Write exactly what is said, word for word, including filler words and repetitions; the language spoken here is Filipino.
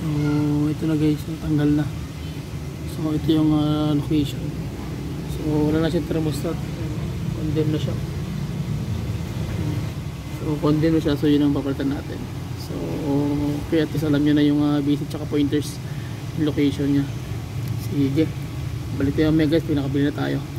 So ito na guys, tanggal na. So ito yung uh, location. So wala na siya thermostat, condemn na siya. So condemn na siya, so yun ang papalitan natin. So kaya at least alam nyo na yung uh, basic tsaka pointers location nya. Sige, balik tayo mamaya guys, pinakabili na tayo.